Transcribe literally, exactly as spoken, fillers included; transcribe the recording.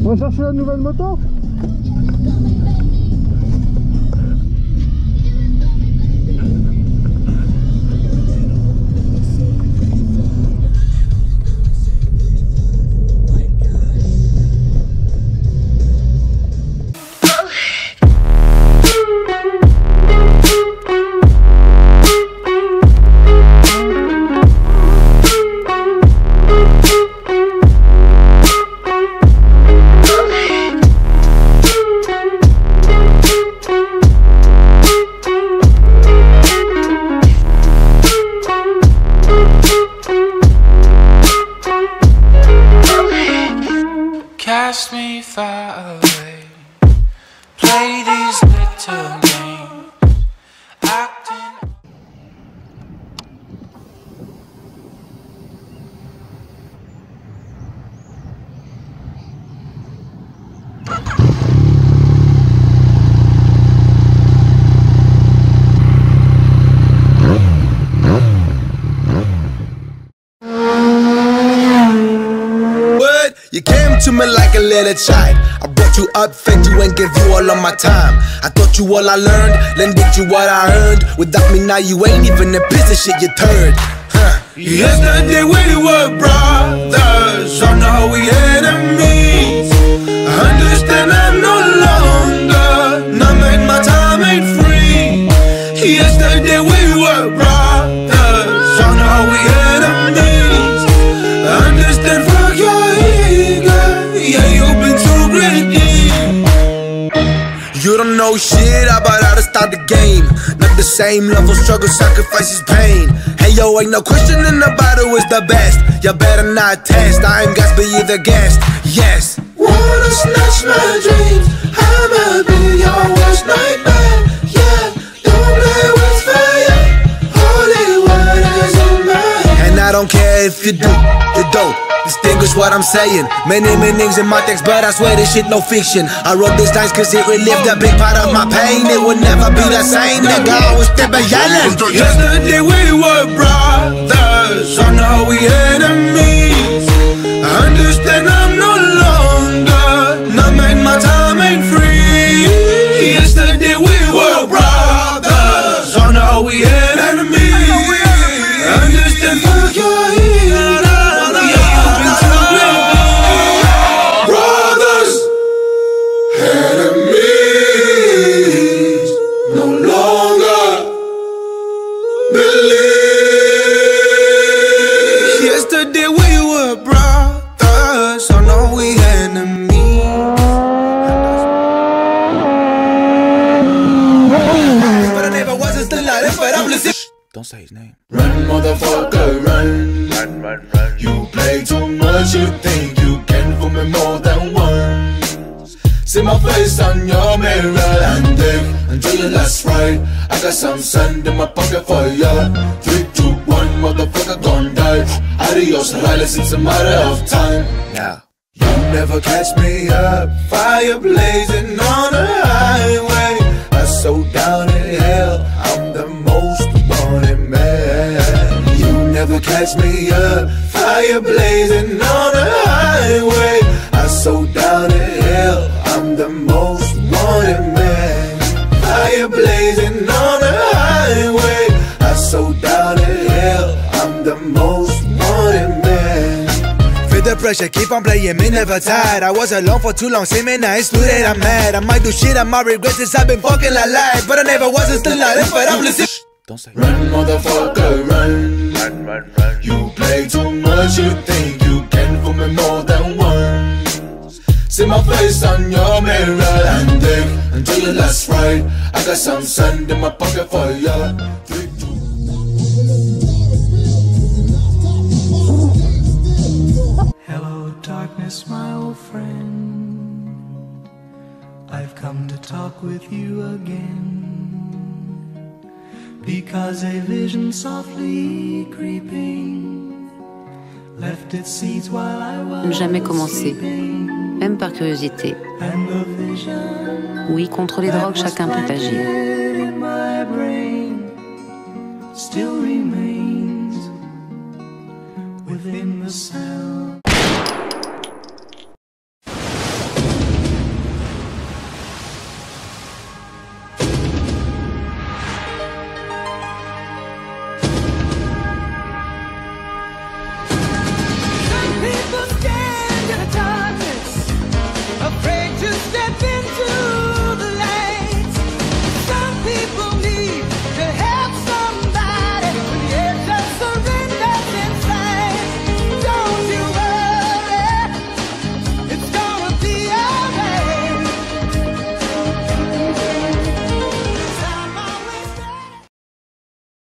On va chercher la nouvelle moto. Cast me far away. Play these little games. Acting. You came to me like a little child. I brought you up, fed you and gave you all of my time. I taught you all I learned, lended you what I earned. Without me now you ain't even a piece of shit, you turd. Huh. Yesterday we were brothers, so now we enemies. I understand I'm no longer, now make my time ain't free. Yesterday we were brothers, so now we enemies. I understand fuck your ego, yeah you've been too greedy. You don't know shit about how to start the game. Not the same level, struggle, sacrifices, pain. Hey yo, ain't no question in the battle is the best. You better not test, I am gas, but you the guest. Yes. Wanna snatch my dreams, I'ma be your worst nightmare. Yeah, don't play with fire, holy water's in my head. And I don't care if you do, you don't distinguish what I'm saying. Many meanings in my text, but I swear this shit no fiction. I wrote these lines cause it relived a big part of my pain. It would never be the same, nigga, I was still yelling. Yesterday we were brothers, so now we enemies. I understand I'm no longer, now make my time ain't free. Yesterday we were brothers, so now we enemies. I understand fuck your head. Yesterday we were brothers, so now we enemies. But I never was still alive, but I'm listening. Don't say his name. Run, motherfucker, run. Run, run, run. You play too much, you think you can fool me more than once. See my face on your mirror and think until your last ride. I got some sand in my pocket for ya. Three, two, one, motherfucker gon' die. Adios, Riley, it's a matter of time. Now You never catch me up, fire blazing on the highway. I'm so down in hell, I'm the most wanted man. You never catch me up, fire blazing on the highway. I'm so down in hell, I'm the most wanted man. Fire blazing on the highway. I'm so down in hell, I'm the most wanted man. feel the pressure, keep on playing me, never tired. I was alone for too long, say me now, it's too late, I'm mad. I might do shit, I might regret this, I've been fucking like life. But I never was still alive, but I'm listening. Don't say. Run, motherfucker, run. Run, run, run. You play too much, you think you can fool me more than once. See my face on your mirror and think until your last ride. I got some sand in my pocket for ya. Three, two. Hello, darkness, my old friend. I've come to talk with you again. Because a vision softly creeping left its seeds while I was Jamais commencé, même par curiosité. Oui, contre les drogues, chacun peut agir. Still remains within the